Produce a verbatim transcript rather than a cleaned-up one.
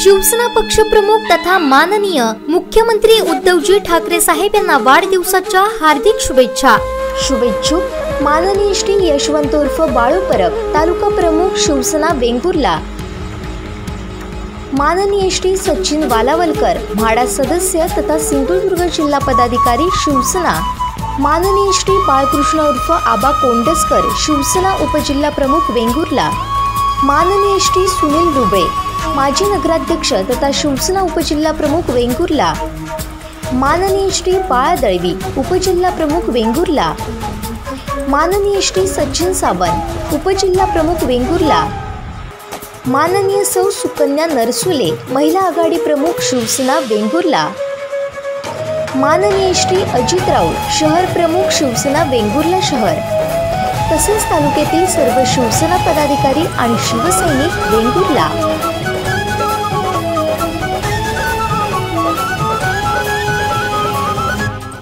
शिवसेना पक्षप्रमुख तथा माननीय मुख्यमंत्री उद्धवजी ठाकरे साहेब यांना वाढदिवसाच्या हार्दिक शुभेच्छा। शुभेच्छुक माननीय श्री यशवंत उर्फ बाळू परब, तालुका प्रमुख शिवसेना वेंगुर्ला। माननीय श्री सचिन वालावलकर, म्हाडा सदस्य तथा सिंधुदुर्ग जिल्हा पदाधिकारी शिवसेना। माननीय श्री बाळकृष्ण उर्फ आबा कोंडसकर, शिवसेना उपजिल्हा प्रमुख वेंगुर्ला। माननीय श्री सुनील दुबे, माजी नगराध्यक्ष तथा शिवसेना उपजिल्हा प्रमुख वेंगुर्ला। माननीय श्री बाळा दळवी, उपजिल्हा प्रमुख वेंगुर्ला। माननीय श्री सचिन सावंत, उपजिल्हा प्रमुख वेंगुर्ला। माननीय सौ सुकन्या नरसुले, महिला आघाडी प्रमुख शिवसेना वेंगुर्ला। माननीय श्री अजित राऊत, शहर प्रमुख शिवसेना वेंगुर्ला शहर, तसेच तालुक्यातील सर्व शिवसेना पदाधिकारी आणि शिवसैनिक वेंगुर्ला।